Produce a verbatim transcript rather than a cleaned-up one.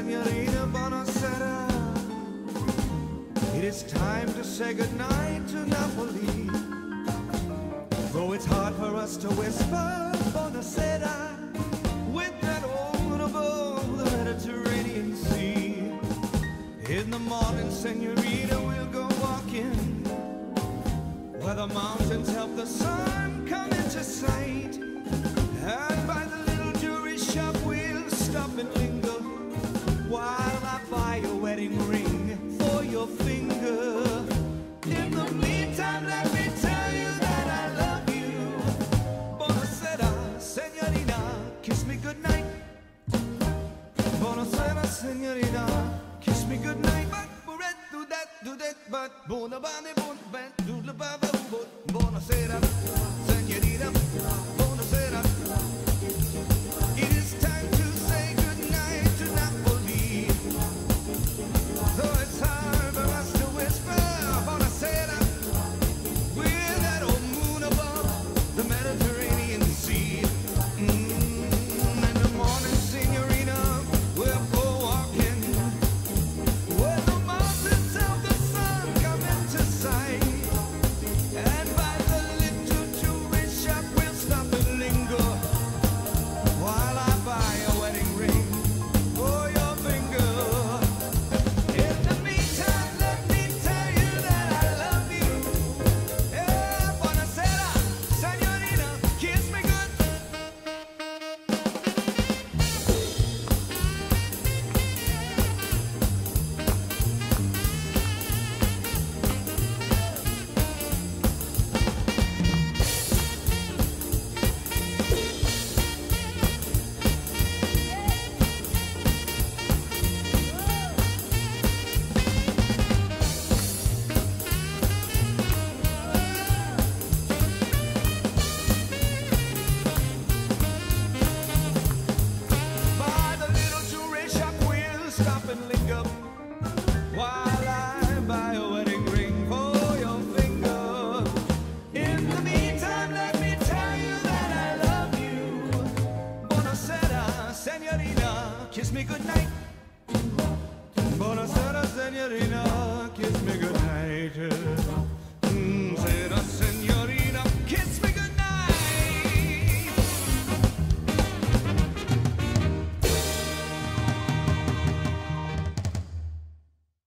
Signorina, buona sera. It is time to say goodnight to Napoli. Though it's hard for us to whisper Buona Sera with that old above the Mediterranean Sea. In the morning, Signorina, we'll go walking where the mountains help the sun come into sight. And by the little jewelry shop we'll stop and linger while I buy a wedding ring for your finger. In the meantime, let me tell you that I love you. Buona sera, Signorina, kiss me goodnight. Buona sera, Signorina, kiss me goodnight. But do that, do that, but buona bene, buona bene, do the baba, buona sera, Signorina.